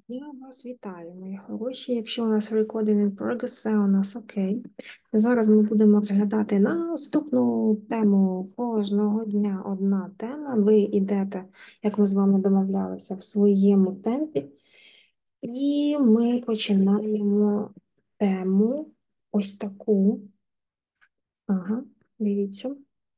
Я вас вітаю, мої хороші. Якщо у нас recording in progress, все у нас окей. Зараз ми будемо розглядати наступну тему кожного дня. Одна тема. Ви йдете, як ми з вами домовлялися, в своєму темпі. І ми починаємо тему ось таку. Ага, дивіться.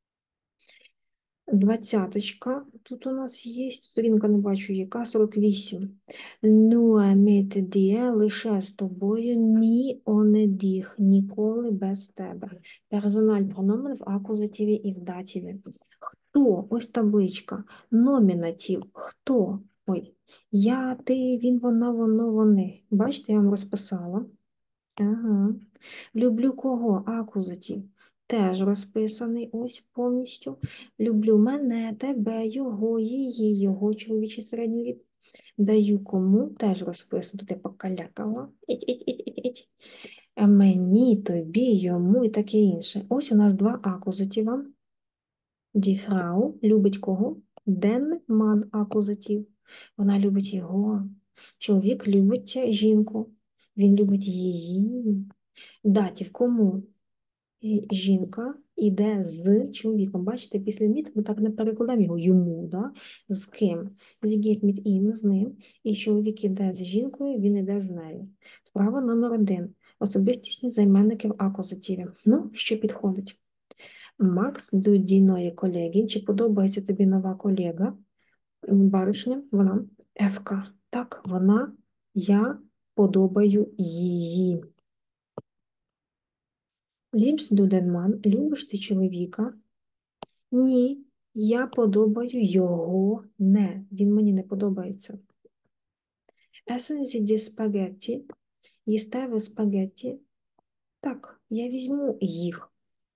Двадцяточка. Тут у нас є, сторінка не бачу, яка 48. Ну, діє лише з тобою, ні онедіх, ніколи без тебе. Персональ прономен в акузативі і в дативі. Хто? Ось табличка. Номінатив. Хто? Ой. Я, ти, він, вона, воно, вони. Бачите, я вам розписала. Ага. Люблю кого? Акузатив. Теж розписаний ось повністю. Люблю мене, тебе, його, її, його чоловічий середній рід. Даю кому, теж розписано. Тут я покалякала. Іть. Мені, тобі, йому і таке інше. Ось у нас два акузатива. Die Frau любить кого? Den Mann акузатив. Вона любить його. Чоловік любить жінку. Він любить її. Датів кому? Жінка йде з чоловіком. Бачите, після міт ми так не перекладаємо його йому, да? З ким? Зігет міт ім, з ним. І чоловік іде з жінкою, він іде з нею. Вправа номер 1. Особистісні займенники в акузативі. Ну, що підходить? Макс до дійної колеги. Чи подобається тобі нова колега? Баришня, вона Евка. Так, вона, я подобаю її. Ліпс дуденман, любиш ти чоловіка? Ні, я подобаю його не. Він мені не подобається. Essen Sie die спагетті? Їсте ви спагетті? Так, я візьму їх.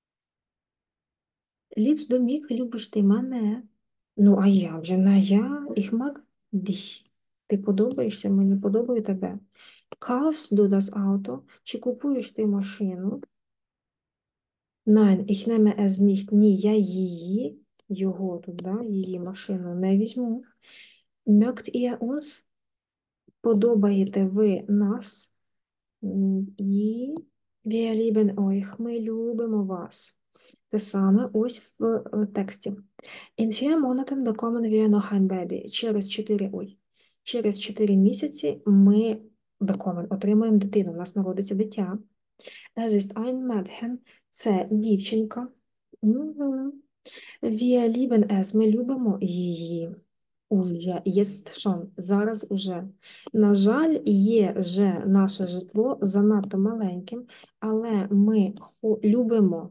Ліпс до міг, любиш ти мене? Ну, а як же? На я, ich mag dich. Ти подобаєшся, мені подобаю тебе. Kaufst du das Auto? Чи купуєш ти машину? Nein, ich nehme es nicht. Ні, я її, його тут, да, її машину не візьму. Mögt ihr uns? Подобаєте ви нас? І wir lieben euch. Ми любимо вас. Те саме ось в тексті. In 4 Monaten bekommen wir noch ein Baby. Через 4 місяці ми отримаємо дитину. У нас народиться дитя. Es ist ein Mädchen. Це дівчинка. Мгм. Wir lieben es. Ми любимо її. Уже, єст schon, зараз уже. На жаль, є вже наше житло занадто маленьким, але ми любимо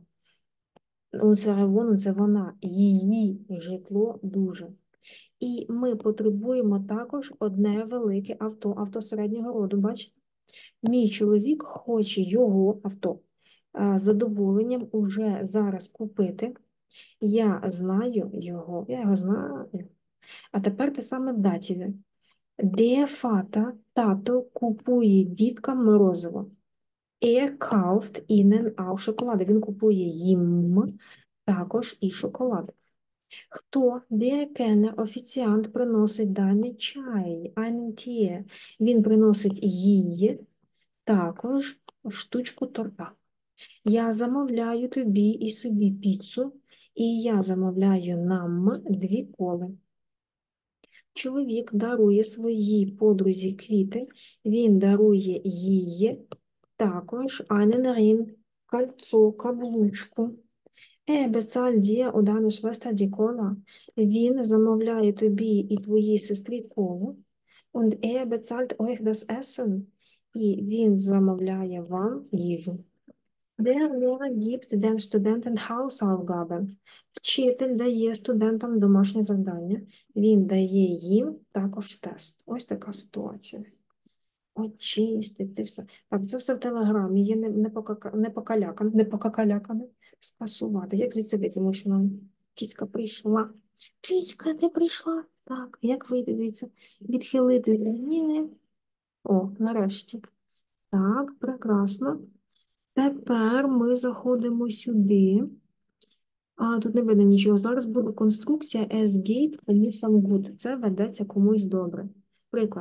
це вона, її житло дуже. І ми потребуємо також одне велике авто середнього роду. Бачите? Мій чоловік хоче його авто з задоволенням уже зараз купити. Я знаю його, я його знаю. А тепер те саме в датіві. Der Vater, тато, купує діткам морозиво. Er kauft ihnen auch шоколади. Він купує їм також і шоколад. Хто? Der Kellner, офіціант, приносить дамі чай. Einen Tee. Він приносить їй також штучку торта. Я замовляю тобі і собі піцу, і я замовляю нам 2 коли. Чоловік дарує своїй подрузі квіти, він дарує їй також einen Ring, кольцо, каблучку. Безаль дія одана швеста дікола. Він замовляє тобі і твоїй сестрі колу. Und bezahlt euch das Essen. І він замовляє вам їжу. Der Lehrer gibt den Studenten Hausaufgaben. Вчитель дає студентам домашнє завдання. Він дає їм також тест. Ось така ситуація. Очистити все. Так, це все в Телеграмі. Є не покакалякане. Скасувати. Як звідси вийти? Тому що нам кіцька прийшла. Кіцька, ти прийшла? Так, як вийти звідси? Відхилити? Ні. О, нарешті. Так, прекрасно. Тепер ми заходимо сюди. А, тут не видно нічого. Зараз буде конструкція as gate, good. Це ведеться комусь добре. Приклад.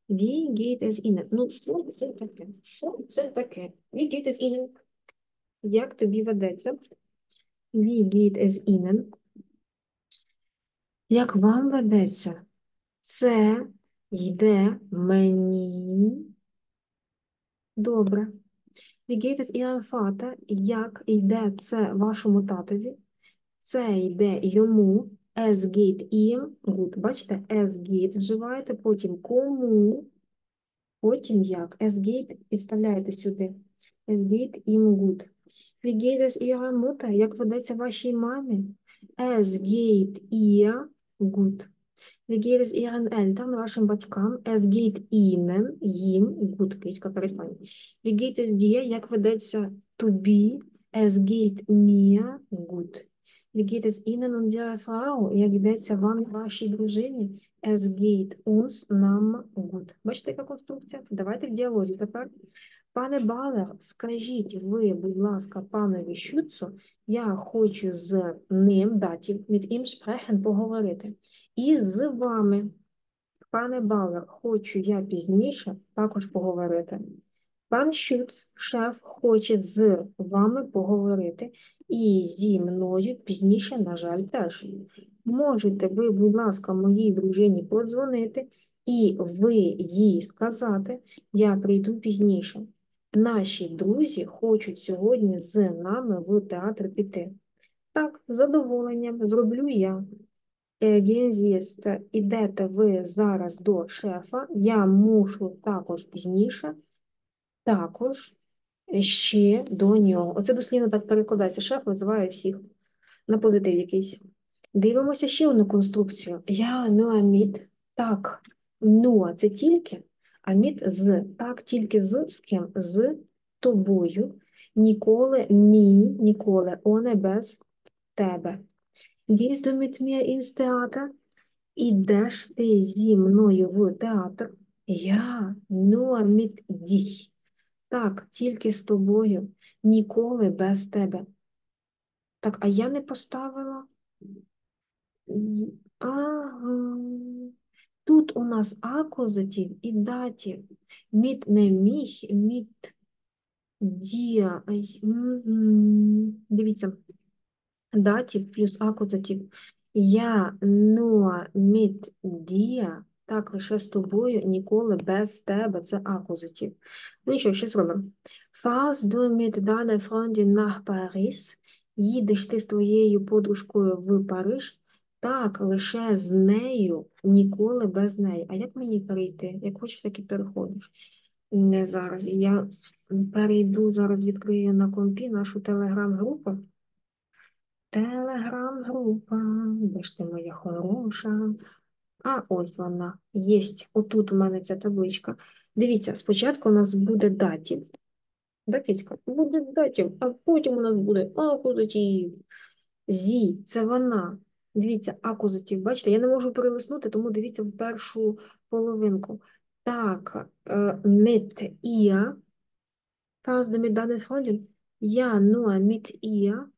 Wie geht es Ihnen? Ну, що це таке? Що це таке? Wie geht es Ihnen? Як тобі ведеться? Wie geht es Ihnen? Як вам ведеться? Це йде мені добре. Wie geht es Ihrem Vater? Як йде це вашому татові? Це йде йому. Es geht ihm gut. Бачите, es geht вживаєте, потім кому, потім як. Es geht підставляєте сюди. Es geht ihm gut. Wie geht es Ihrer Mutter? Як ведеться вашій мамі? Es geht ihr gut. Wie geht es Ihren Eltern, вашим батькам? Es geht ihnen, їм, gut, кичка перестань. Wie geht es dir, як ведеться тобі? Es geht mir gut. Wie geht es Ihnen und Ihrer Frau, як йдеться вам, вашій дружині? Es geht uns, нам gut. Бачите, яка конструкція? Давайте в діалозі тепер. Пане Балер, скажіть ви, будь ласка, панові Шюцу, я хочу з ним, датів, mit ihm sprechen, поговорити. І з вами, пане Балер, хочу я пізніше також поговорити. Пан Шюц, шеф, хоче з вами поговорити. І зі мною пізніше, на жаль, теж. Можете ви, будь ласка, моїй дружині подзвонити, і ви їй сказати, я прийду пізніше. Наші друзі хочуть сьогодні з нами в театр піти. Так, з задоволенням, зроблю я. Гензіст, ідете ви зараз до шефа, я мушу також пізніше, також ще до нього. Оце дослівно так перекладається. Шеф визиває всіх на позитив якийсь. Дивимося ще одну конструкцію. Я міт. Так, це тільки, а міт з. Так, тільки з ким? З тобою. Ніколи, ніколи, оне без тебе. Gehst du mit mir ins Theater? Ідеш ти зі мною в театр? Я nur mit dich. Так, тільки з тобою, ніколи без тебе. Так, а я не поставила. Ага. Тут у нас акузатив і датів. Міт не міг, міт дія. Дивіться. Датів плюс акузатив. Я nur mit dir, так, лише з тобою, ніколи без тебе, це акузатив. Ну і що, ще зробимо. Fährst du mit deiner Freundin nach Paris? Їдеш ти з твоєю подружкою в Париж? Так, лише з нею, ніколи без неї. А як мені перейти? Як хочеш, так і переходиш. Не зараз. Я перейду, зараз відкрию на компі нашу телеграм-групу. Телеграм-група, де ж ти моя хороша? А ось вона, єсть. Отут у мене ця табличка. Дивіться, спочатку у нас буде датів. Да, Кицька? Буде датів, а потім у нас буде акузатив. Зі, це вона. Дивіться, акузатив, бачите, я не можу перелиснути, тому дивіться в першу половинку. Так, mit ihr, fährst du mit deiner Freundin? Ja, nur mit ihr.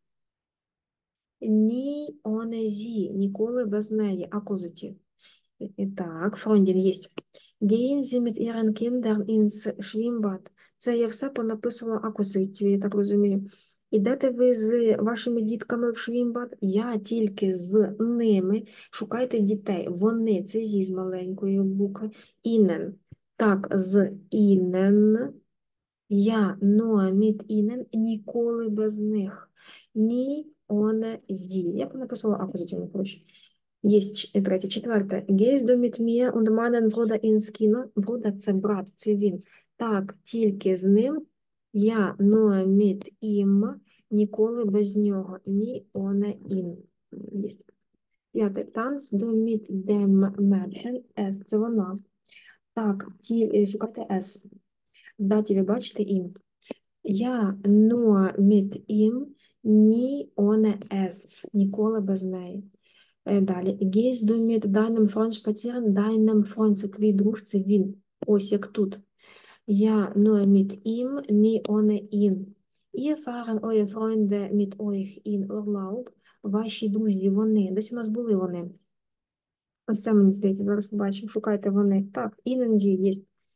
Ні, оне зі, ніколи без неї, акузатив. Так, Фрондін є. Gehen Sie mit Ihren Kindern ins Schwimmbad. Це я все понаписувала акузатив, я так розумію. Ідете ви з вашими дітками в Швімбад? Я тільки з ними. Шукайте дітей. Вони, це зі з маленької букви. Інен. Так, з інен. Я nur mit ihnen, ніколи без них. Ні, оне, зі. Я б написала акузативно, коротше. Є третє, четверте. Gehst du mit mir und meinen Bruder ins Kino? Bruder – це брат, це він. Так, тільки з ним. Я nur mit ihm, ніколи без нього. Ні, оне, ін. Є. П'яте. Tanz du mit dem Mädchen? S – це вона. Так, шукайте S. В даті ви бачите ім. Я nur mit ihm, ні ohne es, ніколи без неї. Далі. Gehst du mit deinem Freund spazieren? Deinem Freund – це твій друг, це він. Ось як тут. Я nur mit ihm, ні ohne ihn. Ihr fahren eure Freunde mit euch in Urlaub? Ваші друзі, вони. Десь у нас були вони. Ось це, мені здається, зараз побачимо. Шукайте вони. Так, інензі є.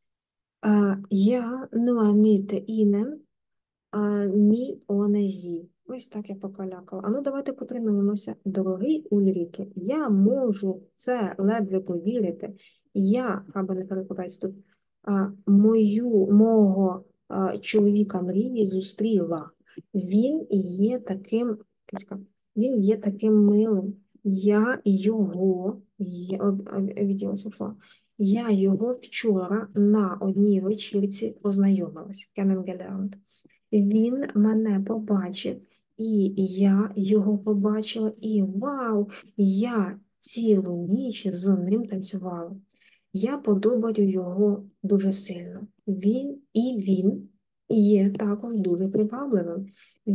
Я нуаміте інен ні онезі. Ось так я покалякала. А ну давайте потренуємося. Дорогий Ульріке, я можу це ледве повірити. Я, або не перекладається тут, мого чоловіка мрії зустріла. Він є таким, він є таким милим. Я його, відділась ушла. Я його вчора на одній вечірці познайомилась. Кененгелернд. Він мене побачив, і я його побачила, і вау! Я цілу ніч з ним танцювала. Я подобаю його дуже сильно. Він є також дуже привабливим.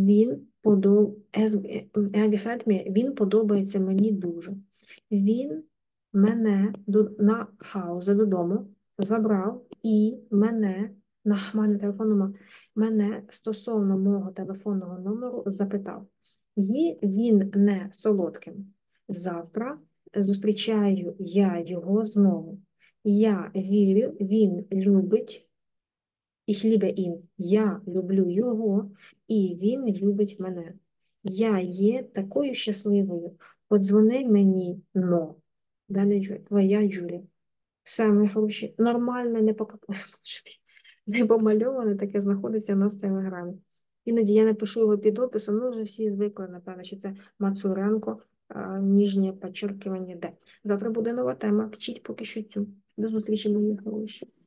Він подобається мені дуже. Він мене на хаузе додому забрав і мене на мене телефонному мене стосовно мого телефонного номеру запитав. Є він не солодким. Завтра зустрічаю я його знову. Я вірю, він любить, ich liebe ihn. Я люблю його, і він любить мене. Я є такою щасливою. Подзвони мені, но. Далі твоя Джулі. Все, мої хороші. Нормальне, не помальоване, таке знаходиться у нас в Телеграмі. Іноді я напишу його під описом, ну вже всі звикли, напевно, що це Мацуренко, ніжнє підчеркування Д. Завтра буде нова тема. Вчіть поки що цю. До зустрічі, мої хороші.